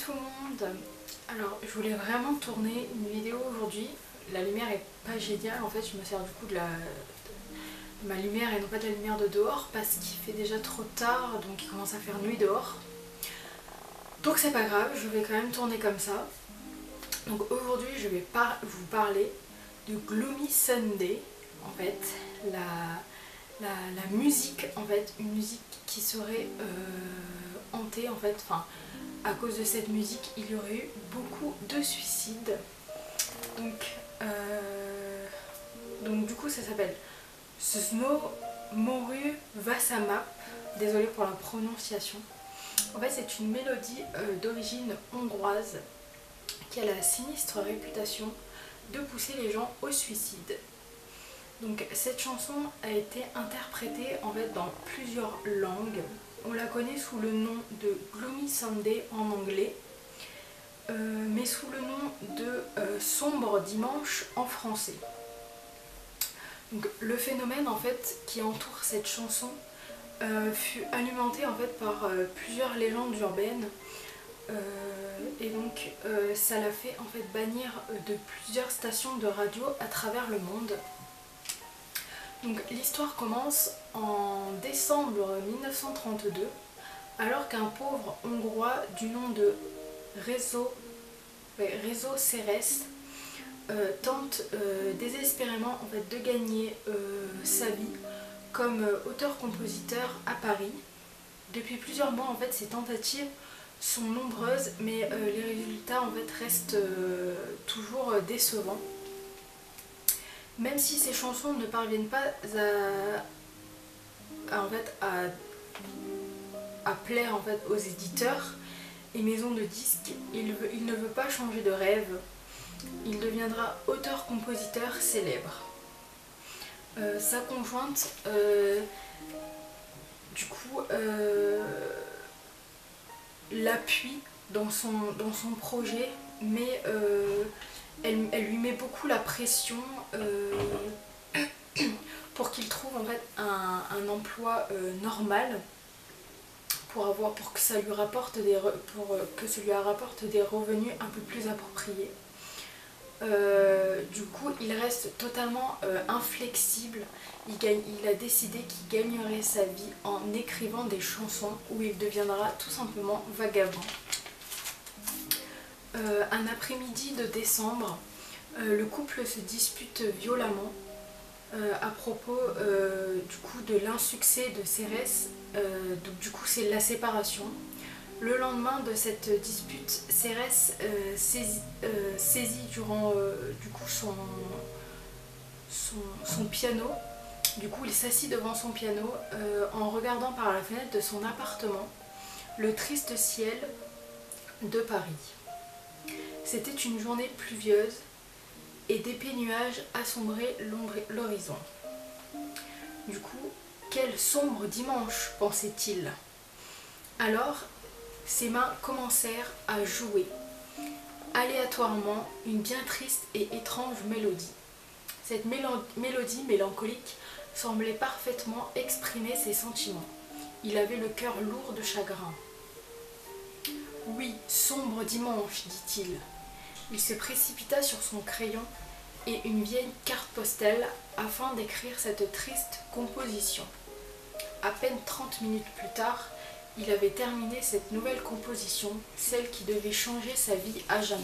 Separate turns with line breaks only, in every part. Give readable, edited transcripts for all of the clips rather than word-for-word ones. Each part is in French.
tout le monde. Alors je voulais vraiment tourner une vidéo aujourd'hui. La lumière est pas géniale, en fait je me sers du coup de ma lumière et non pas de la lumière de dehors parce qu'il fait déjà trop tard, donc il commence à faire nuit dehors. Donc c'est pas grave, je vais quand même tourner comme ça. Donc aujourd'hui je vais vous parler de Gloomy Sunday, en fait, la musique, en fait, une musique qui serait hantée, en fait, enfin, à cause de cette musique, il y aurait eu beaucoup de suicides. Donc du coup ça s'appelle Snow Moru Vasamap, désolée pour la prononciation. En fait c'est une mélodie d'origine hongroise qui a la sinistre réputation de pousser les gens au suicide. Donc cette chanson a été interprétée en fait dans plusieurs langues. On la connaît sous le nom de Gloomy Sunday en anglais, mais sous le nom de Sombre Dimanche en français. Donc le phénomène en fait qui entoure cette chanson fut alimenté en fait par plusieurs légendes urbaines. Et donc ça l'a fait en fait bannir de plusieurs stations de radio à travers le monde. Donc l'histoire commence en décembre 1932, alors qu'un pauvre Hongrois du nom de Réseau Ceres tente désespérément en fait, de gagner sa vie comme auteur-compositeur à Paris. Depuis plusieurs mois en fait ces tentatives sont nombreuses, mais les résultats en fait restent toujours décevants. Même si ces chansons ne parviennent pas à plaire en fait, aux éditeurs et maisons de disques, il ne veut pas changer de rêve. Il deviendra auteur-compositeur célèbre. Sa conjointe, du coup, l'appuie dans son projet, mais elle lui met beaucoup la pression pour qu'il trouve en fait un emploi normal pour que ça lui rapporte des revenus un peu plus appropriés. Du coup il reste totalement inflexible. Il a décidé qu'il gagnerait sa vie en écrivant des chansons où il deviendra tout simplement vagabond. Un après-midi de décembre, le couple se dispute violemment à propos du coup de l'insuccès de Ceres. Donc du coup c'est la séparation. Le lendemain de cette dispute, Ceres saisit durant du coup son piano. Du coup il s'assit devant son piano en regardant par la fenêtre de son appartement le triste ciel de Paris. C'était une journée pluvieuse et d'épais nuages assombraient l'horizon. Du coup, quel sombre dimanche, pensait-il. Alors, ses mains commencèrent à jouer, aléatoirement, une bien triste et étrange mélodie. Cette mélodie mélancolique semblait parfaitement exprimer ses sentiments. Il avait le cœur lourd de chagrin. « Oui, sombre dimanche, dit-il. » Il se précipita sur son crayon et une vieille carte postale afin d'écrire cette triste composition. À peine 30 minutes plus tard, il avait terminé cette nouvelle composition, celle qui devait changer sa vie à jamais.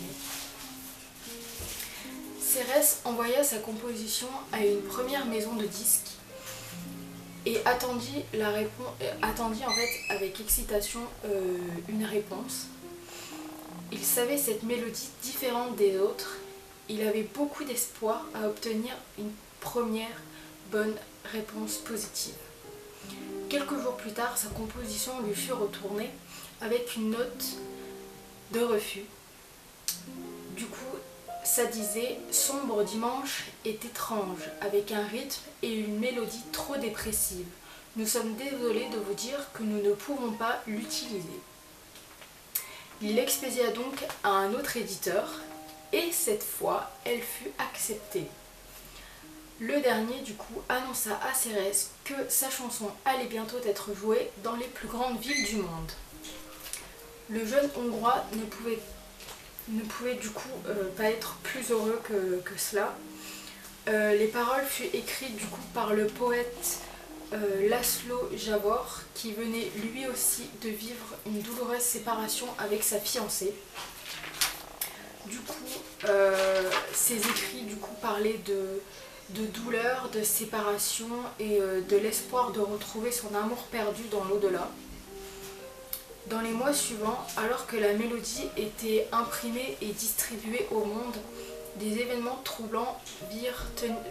Ceres envoya sa composition à une première maison de disques et attendit en fait avec excitation une réponse. Il savait cette mélodie différente des autres. Il avait beaucoup d'espoir à obtenir une première bonne réponse positive. Quelques jours plus tard, sa composition lui fut retournée avec une note de refus. Du coup, ça disait « Sombre dimanche est étrange, avec un rythme et une mélodie trop dépressive. Nous sommes désolés de vous dire que nous ne pouvons pas l'utiliser. » Il l'expédia donc à un autre éditeur et cette fois, elle fut acceptée. Le dernier, du coup, annonça à Ceres que sa chanson allait bientôt être jouée dans les plus grandes villes du monde. Le jeune Hongrois ne pouvait du coup pas être plus heureux que cela. Les paroles furent écrites du coup par le poète Laszlo Javor, qui venait lui aussi de vivre une douloureuse séparation avec sa fiancée. Du coup, ces écrits du coup parlaient de douleur, de séparation et de l'espoir de retrouver son amour perdu dans l'au-delà. Dans les mois suivants, alors que la mélodie était imprimée et distribuée au monde, des événements troublants vinrent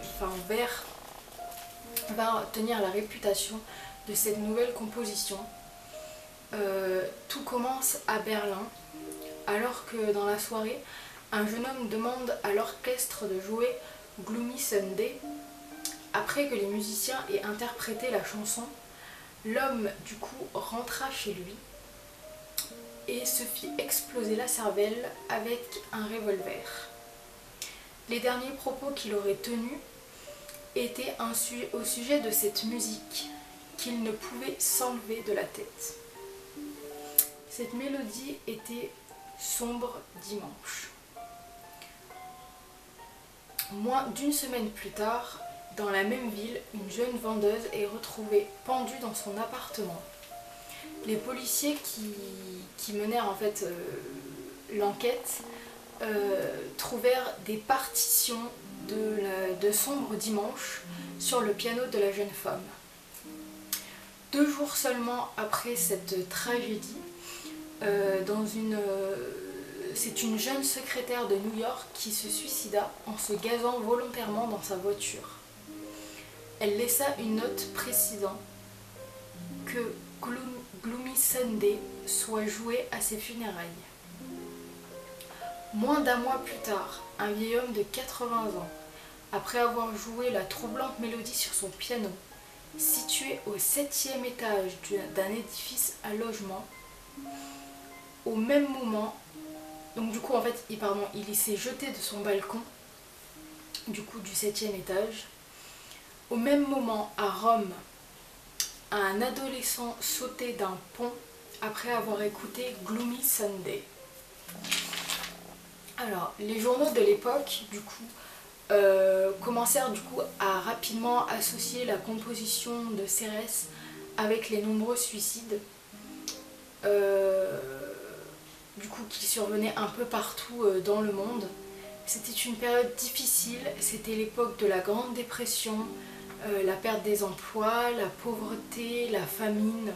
tenir la réputation de cette nouvelle composition. Tout commence à Berlin, alors que dans la soirée, un jeune homme demande à l'orchestre de jouer Gloomy Sunday. Après que les musiciens aient interprété la chanson, l'homme du coup rentra chez lui et se fit exploser la cervelle avec un revolver. Les derniers propos qu'il aurait tenus étaient au sujet de cette musique qu'il ne pouvait s'enlever de la tête. Cette mélodie était Sombre dimanche. Moins d'une semaine plus tard, dans la même ville, une jeune vendeuse est retrouvée pendue dans son appartement. Les policiers qui menèrent en fait l'enquête trouvèrent des partitions de Sombre dimanche sur le piano de la jeune femme. 2 jours seulement après cette tragédie, c'est une jeune secrétaire de New York qui se suicida en se gazant volontairement dans sa voiture. Elle laissa une note précisant que Gloomy Sunday soit joué à ses funérailles. Moins d'1 mois plus tard, un vieil homme de 80 ans, après avoir joué la troublante mélodie sur son piano, situé au 7e étage d'un édifice à logement, au même moment, donc du coup en fait il s'est jeté de son balcon du coup du 7e étage. Au même moment à Rome, un adolescent sautait d'un pont après avoir écouté Gloomy Sunday. Alors les journaux de l'époque du coup commencèrent du coup à rapidement associer la composition de Cérès avec les nombreux suicides du coup qui survenaient un peu partout dans le monde. C'était une période difficile, c'était l'époque de la Grande Dépression, la perte des emplois, la pauvreté, la famine.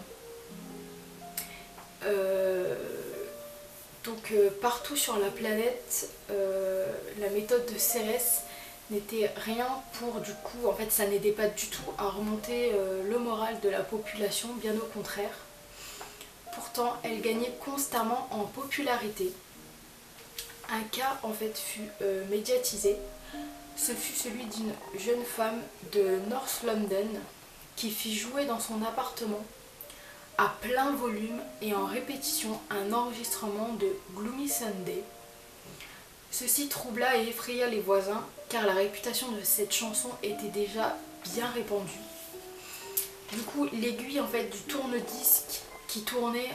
Donc partout sur la planète, la méthode de Cérès n'était rien pour du coup, en fait ça n'aidait pas du tout à remonter le moral de la population, bien au contraire. Pourtant, elle gagnait constamment en popularité. Un cas en fait fut médiatisé. Ce fut celui d'une jeune femme de North London qui fit jouer dans son appartement à plein volume et en répétition un enregistrement de Gloomy Sunday. Ceci troubla et effraya les voisins car la réputation de cette chanson était déjà bien répandue. Du coup, l'aiguille en fait du tourne-disque qui tournait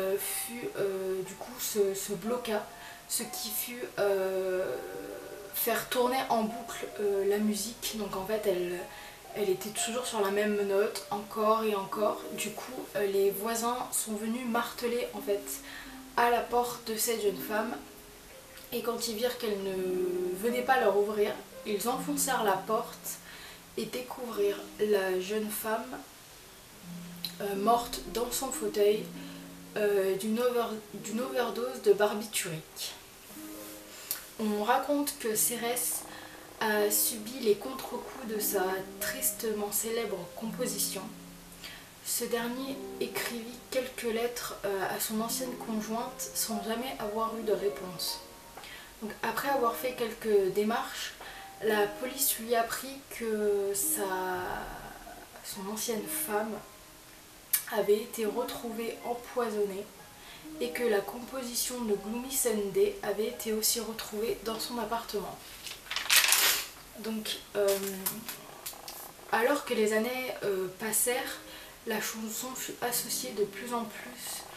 se bloqua, ce qui fut faire tourner en boucle la musique. Donc en fait elle était toujours sur la même note, encore et encore. Du coup les voisins sont venus marteler en fait à la porte de cette jeune femme, et quand ils virent qu'elle ne venait pas leur ouvrir, ils enfoncèrent la porte et découvrirent la jeune femme morte dans son fauteuil d'une overdose de barbiturique. On raconte que Cérès a subi les contre-coups de sa tristement célèbre composition. Ce dernier écrivit quelques lettres à son ancienne conjointe sans jamais avoir eu de réponse. Donc, après avoir fait quelques démarches, la police lui apprit que son ancienne femme avait été retrouvée empoisonnée et que la composition de Gloomy Sunday avait été aussi retrouvée dans son appartement. Donc, alors que les années passèrent, la chanson fut associée de plus en plus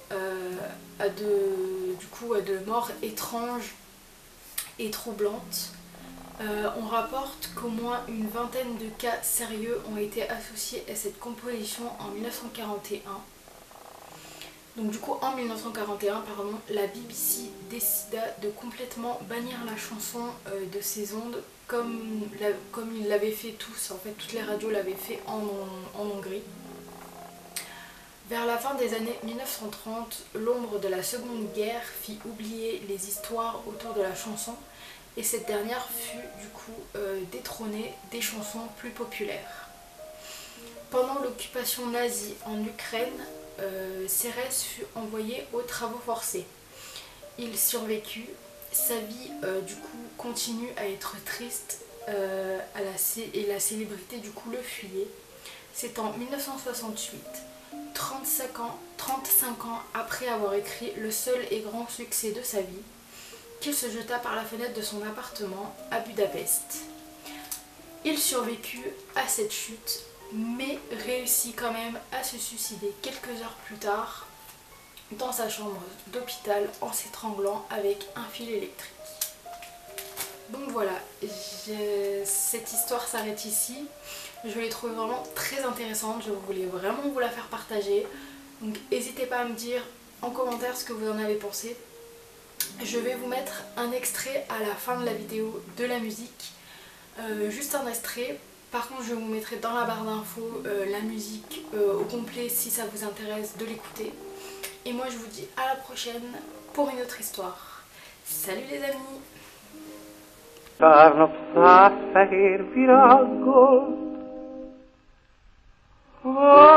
à de morts étranges et troublantes. On rapporte qu'au moins une vingtaine de cas sérieux ont été associés à cette composition en 1941. Donc du coup en 1941, la BBC décida de complètement bannir la chanson de ses ondes comme ils l'avaient fait tous, en fait toutes les radios l'avaient fait en Hongrie. Vers la fin des années 1930, l'ombre de la Seconde Guerre fit oublier les histoires autour de la chanson et cette dernière fut du coup détrônée des chansons plus populaires. Pendant l'occupation nazie en Ukraine, Cérès fut envoyé aux travaux forcés. Il survécut, sa vie du coup continue à être triste et la célébrité du coup le fuyait. C'est en 1968, 35 ans après avoir écrit le seul et grand succès de sa vie, qu'il se jeta par la fenêtre de son appartement à Budapest. Il survécut à cette chute, mais réussit quand même à se suicider quelques heures plus tard dans sa chambre d'hôpital en s'étranglant avec un fil électrique. Donc voilà, cette histoire s'arrête ici. Je l'ai trouvée vraiment très intéressante, je voulais vraiment vous la faire partager. Donc n'hésitez pas à me dire en commentaire ce que vous en avez pensé. Je vais vous mettre un extrait à la fin de la vidéo de la musique, juste un extrait. Par contre je vous mettrai dans la barre d'infos la musique au complet si ça vous intéresse de l'écouter. Et moi je vous dis à la prochaine pour une autre histoire. Salut les amis!
Várnak száz fehér virággal.